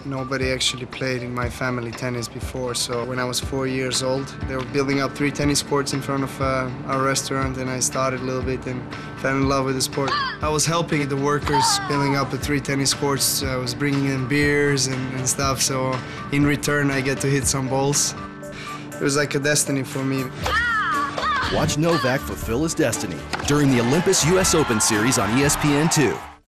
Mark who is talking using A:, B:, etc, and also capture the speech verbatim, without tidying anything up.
A: Nobody actually played in my family tennis before, so when I was four years old, they were building up three tennis courts in front of uh, our restaurant, and I started a little bit and fell in love with the sport. I was helping the workers building up the three tennis courts. I was bringing in beers and, and stuff, so in return I get to hit some balls. It was like a destiny for me.
B: Watch Novak fulfill his destiny during the Olympus U S Open Series on E S P N two.